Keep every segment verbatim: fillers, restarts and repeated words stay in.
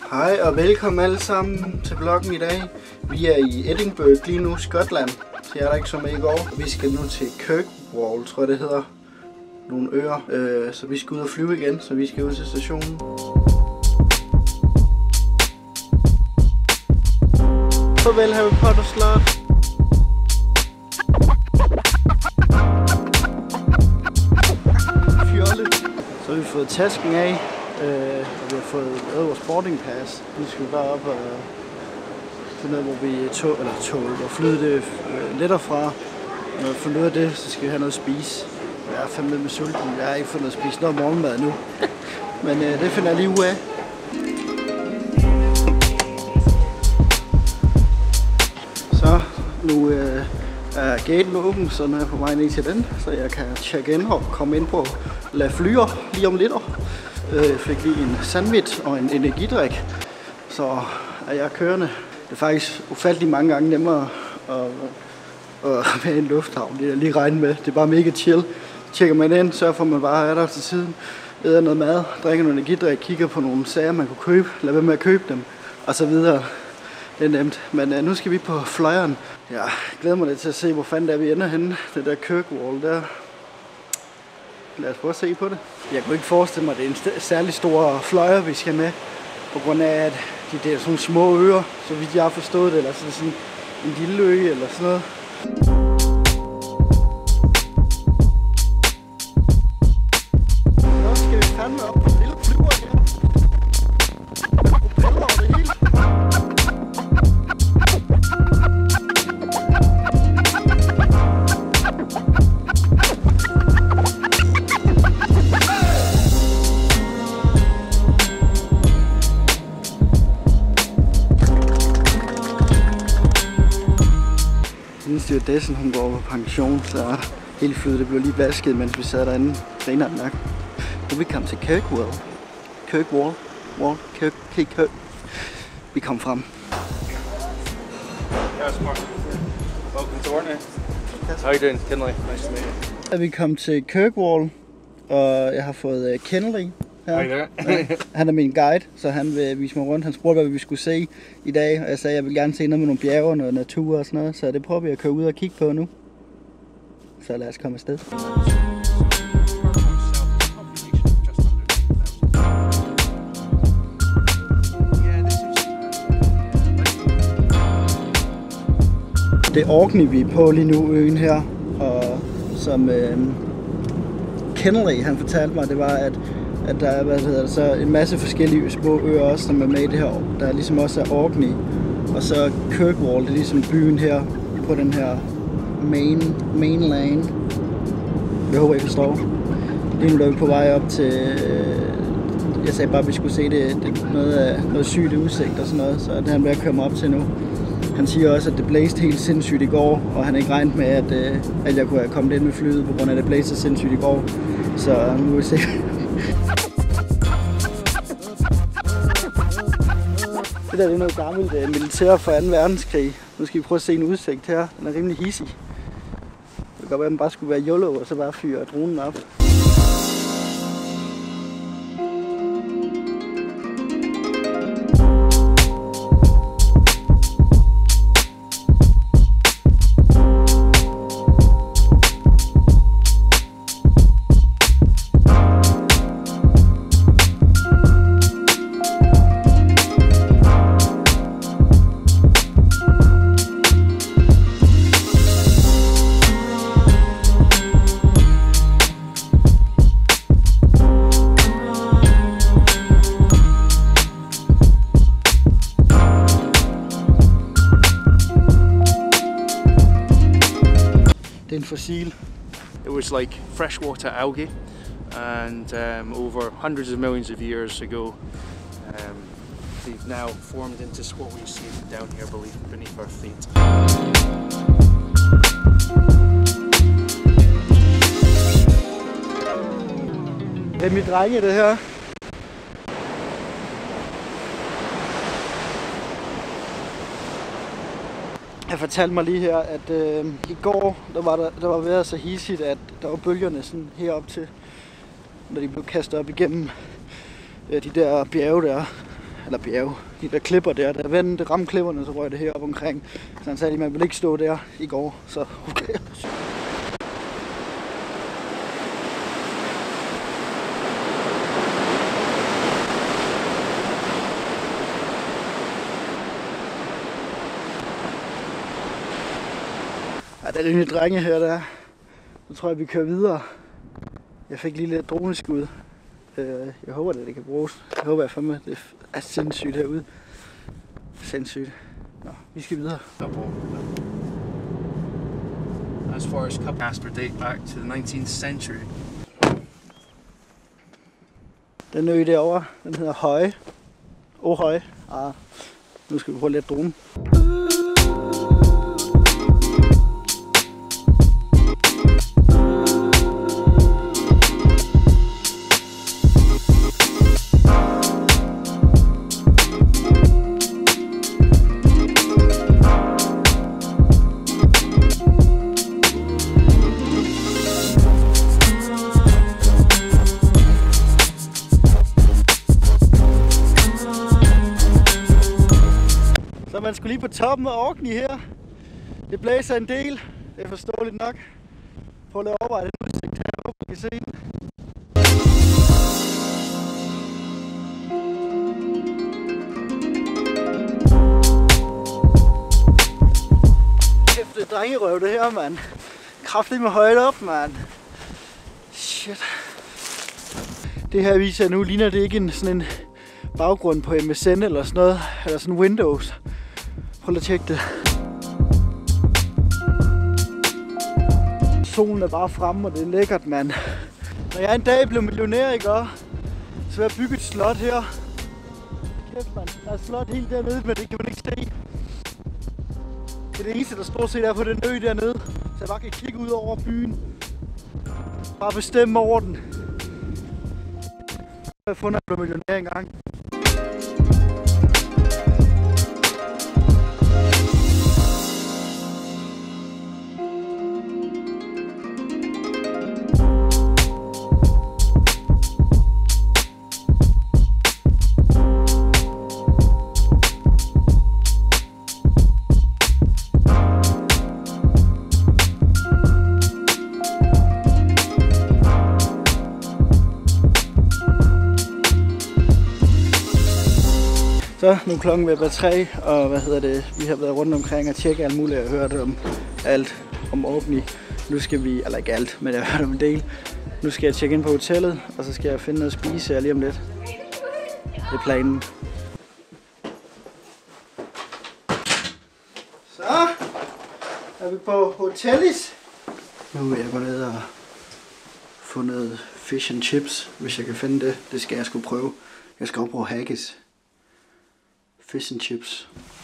Hej og velkommen alle sammen til vloggen i dag. Vi er i Edinburgh lige nu, Skotland. Så jeg er der ikke som med i går. Vi skal nu til Kirkwall, tror jeg det hedder. Nogle øer. Øh, så vi skal ud og flyve igen, så vi skal ud til stationen. Farvel Harry Potter slot. Fjolle. Så har vi fået tasken af. Øh, og vi har fået lavet vores boarding pass. Nu skal vi bare op og finde ud af, hvor vi tog, eller tog, hvor flyet det øh, letter fra. Når vi får noget af det, så skal vi have noget at spise. Jeg er fandme med sulten. Jeg har ikke fået noget at spise noget morgenmad nu. Men øh, det finder jeg lige ud af. Så nu øh, er gaten åben, så nu er jeg på vej ned til den. Så jeg kan tjekke ind og komme ind på La Flyer lige om lidt. Jeg fik lige en sandwich og en energidrik, så er jeg kørende. Det er faktisk ufattelig mange gange nemmere at, at være i en lufthavn, det er jeg lige regnet med. Det er bare mega chill. Tjekker man ind, sørger for at man bare er der til siden, æder noget mad, drikker noget energidrik, kigger på nogle sager man kunne købe, lad være med at købe dem, og så videre. Det er nemt. Men uh, nu skal vi på flyeren. Jeg glæder mig lidt til at se, hvor fanden der vi ender henne. Det der Kirkwall der. Lad os prøve at se på det. Jeg kunne ikke forestille mig, at det er en særlig stor flyer, vi skal med. På grund af, at de der sådan små øer, så vidt jeg har forstået det, eller sådan, sådan en lille ø eller sådan noget. Så skal vi fandme op på en lille flyver her. Propeller over det hele. Stewardessen, hun går på pension, så hele flyet det blev lige vasket, mens vi sad derinde. Griner den nok. Nu vi kom til Kirkwall. Kirkwall. Wall. Kirk. Kirk. Kirk. Vi kom frem. Welcome to Orkney. How are you doing, Kennelly? Nice to meet you. Vi kom til Kirkwall, og jeg har fået uh, Kennelly her. Han er min guide, så han vil vise mig rundt. Han spurgte, hvad vi skulle se i dag, og jeg sagde, at jeg vil gerne se noget med nogle bjerge, noget natur og sådan noget, så det prøver vi at køre ud og kigge på nu. Så lad os komme afsted. Det er Orkney, vi er på lige nu, øen her, og som øh, Kennelly, han fortalte mig, det var, at at der er hvad hedder det, så en masse forskellige små øer også, som er med i det her, der ligesom også er Orkney. Og så Kirkwall, det er ligesom byen her på den her main, mainland. Jeg håber, I forstår. Lige nu er vi på vej op til, jeg sagde bare, at vi skulle se det, det noget, af, noget sygt udsigt og sådan noget, så det er han ved at køre mig op til nu. Han siger også, at det blæste helt sindssygt i går, og han har ikke regnet med, at, at jeg kunne have kommet ind med flyet, på grund af, at det blæste sindssygt i går. Så nu vil vi se. Det der det er noget gammelt uh, militær fra anden verdenskrig. Nu skal vi prøve at se en udsigt her. Den er rimelig hissig. Det kan godt være, at man bare skulle være YOLO og så bare fyre dronen op. Det er en fossil. It was like freshwater algae, and um, over hundreds of millions of years ago, um, they've now formed into what we see down here beneath our feet. Det er mit drenge, det her. Jeg fortalte mig lige her, at øh, i går der var der, der var været så hissigt, at der var bølgerne sådan herop til, når de blev kastet op igennem øh, de der bjerge der. eller bjerge, de der klipper der, der vendte, ramte klipperne, så røg det her op omkring. Så han sagde, at man ville ikke stå der i går, så okay. Ja, det er rimelig drenge her, der. Nu tror jeg, vi kører videre. Jeg fik lige lidt droneskud. Jeg håber, at det kan bruges. Jeg håber, at fandme, det er sindssygt herude. Sindssygt. Nå, vi skal videre. As far as Cup Casper date back to the nineteenth century. Den ø derovre, den hedder Høje. Åh, Høje. Ah, nu skal vi prøve lidt drone. Så man skulle lige på toppen af Orkney her. Det blæser en del. Det er forståeligt nok. Prøv at overveje den udsigt her, hvor vi kan se. Kæft, det er drengerøv det her, mand. Kraftigt med højt op, mand. Shit. Det her viser nu, ligner det ikke en sådan en baggrund på M S N eller sådan noget, eller sådan Windows. Prøv at tjekke det. Solen er bare fremme, og det er lækkert, mand. Når jeg en dag blev millionær, ikke, så vil jeg bygge et slot her. Kæft, mand. Der er et slot helt dernede, men det kan man ikke se. Det er det eneste, der stort set er på den ø dernede. Så jeg bare kan kigge ud over byen. Bare bestemme over den. Jeg har fundet, at jeg blev millionær engang. Så nu er klokken ved at være tre, og hvad hedder det, vi har været rundt omkring og tjekke alt muligt. Jeg har hørt om alt om Orkney. Nu skal vi, eller ikke alt, men jeg har hørt om en del. Nu skal jeg tjekke ind på hotellet, og så skal jeg finde noget at spise her lige om lidt. Det er planen. Så er vi på hotellis. Nu vil jeg gå ned og få noget fish and chips, hvis jeg kan finde det. Det skal jeg sgu prøve. Jeg skal også prøve haggis. Fish and chips.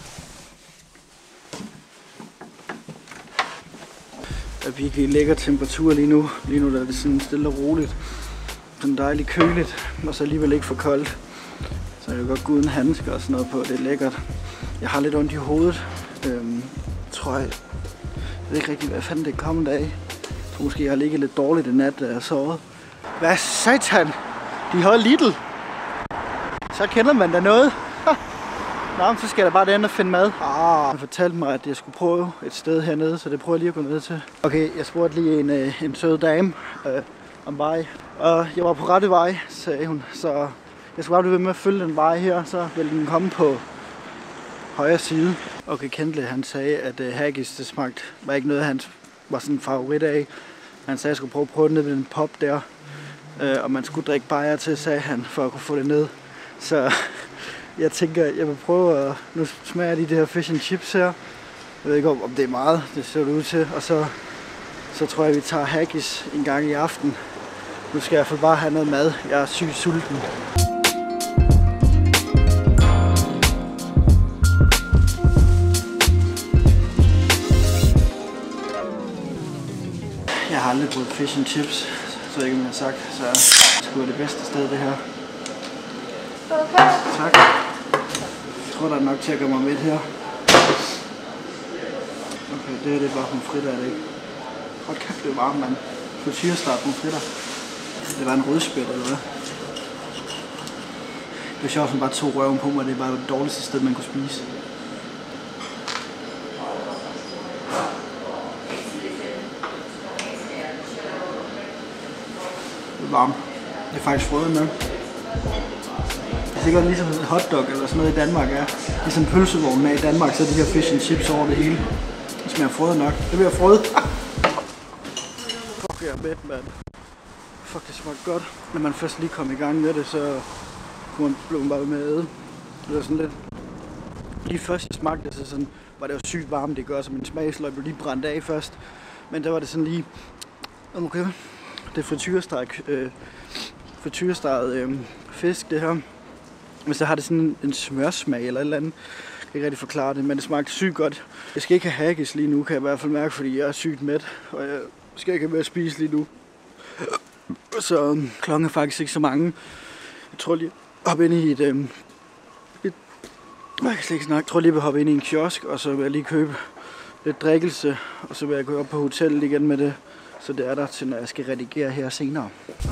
Der er virkelig lækker temperatur lige nu. Lige nu der er det sådan stille og roligt. Sådan dejligt køligt, og så alligevel ikke for koldt. Så jeg kan godt gå uden handsker og sådan noget på. Det er lækkert. Jeg har lidt ondt i hovedet. Øhm, tror jeg. Jeg ved ikke rigtig, hvad fanden det kommer af. Jeg tror måske, jeg har ligget lidt dårligt i nat, da jeg sovede. Hvad satan? De har Lidl. Så kender man da noget. Nå, så skal jeg da bare derinde og finde mad. Ah, han fortalte mig, at jeg skulle prøve et sted hernede, så det prøver jeg lige at gå ned til. Okay, jeg spurgte lige en, en sød dame øh, om vej, og jeg var på rette vej, sagde hun. Så jeg skulle bare blive ved med at følge den vej her, så ville den komme på højre side. Okay, Kendle, han sagde, at uh, haggis, det smagte, var ikke noget, han var sådan en favorit af. Han sagde, at jeg skulle prøve at prøve det ned ved den pop der, øh, og man skulle drikke bajer til, sagde han, for at kunne få det ned. Så jeg tænker, jeg vil prøve at... Nu smager de det her fish and chips her. Jeg ved ikke, om det er meget, det ser det ud til. Og så, så tror jeg, vi tager haggis en gang i aften. Nu skal jeg i hvert fald bare have noget mad. Jeg er sygt sulten. Jeg har aldrig prøvet fish and chips, så jeg ikke, om jeg har sagt. Så det skulle være det bedste sted, det her. Okay. Tak. Jeg tror, der er nok til at gøre mig med her. Okay, det her det er bare pomfritter, er det ikke? Hold kæft, det er varmt, mand. Frityrestart pomfritter. Det var en rødspæt, eller hvad? Det var sjovt, som bare tog røven på mig, det var det dårligste sted, man kunne spise. Det er varmt. Det er faktisk frøet med. Det er sikkert ligesom en hotdog eller sådan noget i Danmark er. Ligesom pølsevognen er i Danmark, så er de her fish and chips over det hele. Det smager frøet nok. Det bliver frøet. Fuck, jeg er mæt, mand. Fuck, det smager godt. Når man først lige kom i gang med det, så kunne man blive bare med at æde. Det var sådan lidt... Lige først jeg smagte det, så sådan, var det jo sygt varmt, det gør, så min smagsløg blev lige brændt af først. Men der var det sådan lige... Okay, det er frityrestegt, øh, frityresteget øh, fisk, det her. Men så har det sådan en, en smørsmag eller et eller andet. Jeg kan ikke rigtig forklare det, men det smagte sygt godt. Jeg skal ikke have haggis lige nu, kan jeg i hvert fald mærke, fordi jeg er sygt mæt. Og jeg skal ikke have mere at spise lige nu. Så um, klokken er faktisk ikke så mange. Jeg tror lige hoppe ind i et... Um, et jeg kan slet ikke snakke. Jeg tror lige, jeg vil hoppe ind i en kiosk, og så vil jeg lige købe lidt drikkelse. Og så vil jeg gå op på hotellet igen med det. Så det er der til, når jeg skal redigere her senere.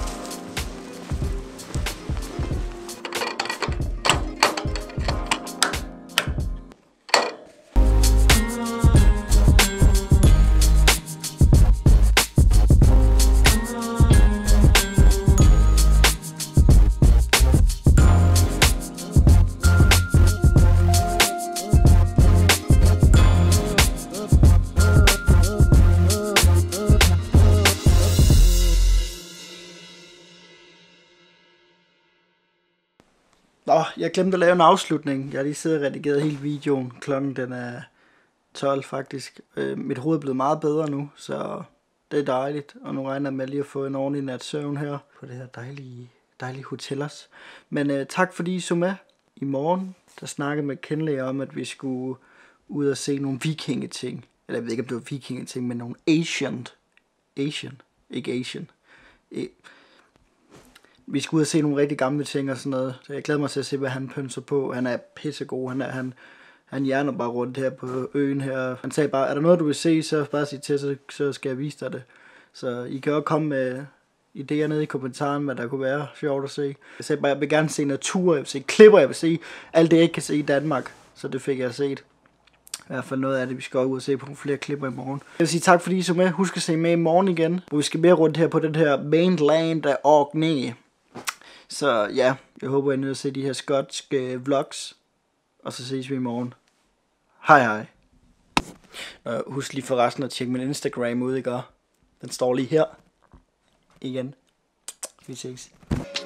Nå, jeg glemte at lave en afslutning. Jeg har lige siddet og redigeret hele videoen. Klokken den er tolv faktisk. Øh, mit hoved er blevet meget bedre nu, så det er dejligt. Og nu regner jeg med lige at få en ordentlig nat søvn her på det her dejlige, dejlige hotellers. Men øh, tak fordi I så med. I morgen, der snakkede med Kenley om, at vi skulle ud og se nogle vikingeting. Eller jeg ved ikke, om det var vikingeting, men nogle Asian. Asian. Ikke Asian. E Vi skal ud og se nogle rigtig gamle ting og sådan noget. Så jeg glæder mig til at se, hvad han pønser på. Han er pissegod. Han, er, han, han hjerner bare rundt her på øen her. Han sagde bare, er der noget, du vil se, så bare sig til, så, så skal jeg vise dig det. Så I kan også komme med idéer nede i kommentaren, hvad der kunne være sjovt at se. Jeg sagde bare, jeg vil gerne se natur, jeg vil se klipper, jeg vil se alt det, jeg ikke kan se i Danmark. Så det fik jeg set. I hvert fald noget af det, vi skal ud og se på nogle flere klipper i morgen. Jeg vil sige tak, fordi I så med. Husk at se med i morgen igen, hvor vi skal mere rundt her på den her mainland af Orkney. Så ja, jeg håber, I er nødt til at se de her skotske vlogs. Og så ses vi i morgen. Hej hej. Og husk lige forresten at tjekke min Instagram ud, ikke? Den står lige her. Igen. Vi ses.